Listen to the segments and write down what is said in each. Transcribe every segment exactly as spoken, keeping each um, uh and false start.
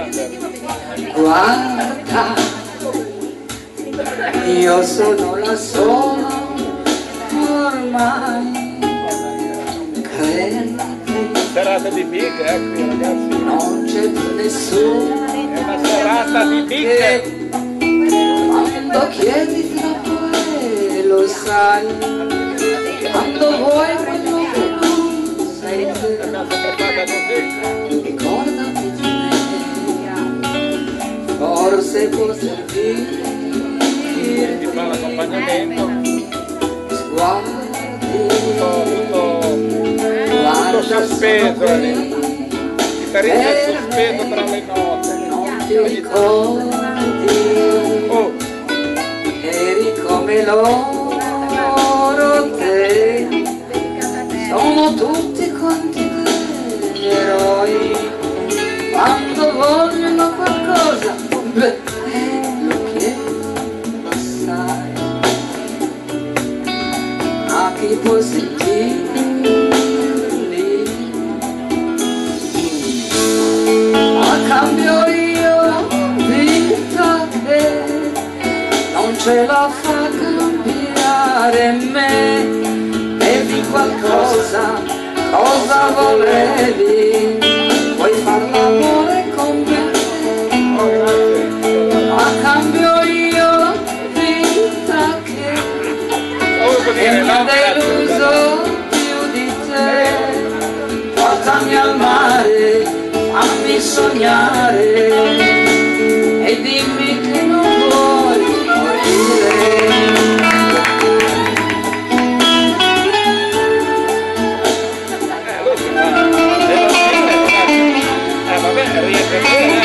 Guarda, io sono la sola ormai, credi. Serata di big, eh, qui ragazzi. Non c'è più nessuno. È una serata di big. Quando chiedi troppo e lo sai, quando vuoi quello che tu sei te. Ricordati di me, forse può servirti. Ti fa l'accompagnamento. Sguardi, Tutto, tutto sospeso, il chitarrista è sospeso tra le note. non ti ricordi, Oh, eri come loro te, sono tutti quanti degli eroi, quando vogliono qualcosa, beh, lo chiedono, sai, a chi può sentirli, ma cambio io vita che non ce la fa cambiare me. Bevi qualcosa, cosa volevi? Vuoi far l'amore con me? Ma cambio io vita che e mi ha deluso più di te. Portami al mare, fammi sognare e dimmi che non vuoi morire. eh, vabbè, riesce bene.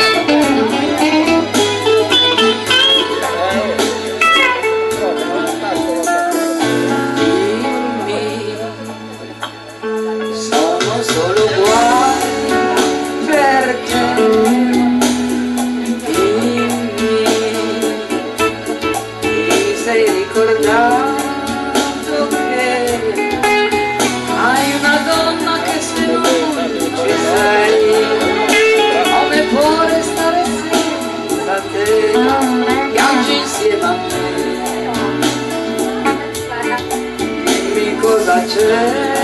Sono solo guai per te. Dimmi, ti sei ricordato che hai una donna che se non ci sei, come può restare senza te? Piangi insieme a me, dimmi cosa c'è.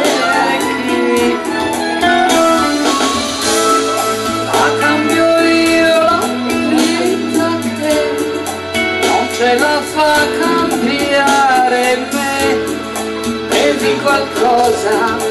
Ce la fa cambiare me, bevi qualcosa,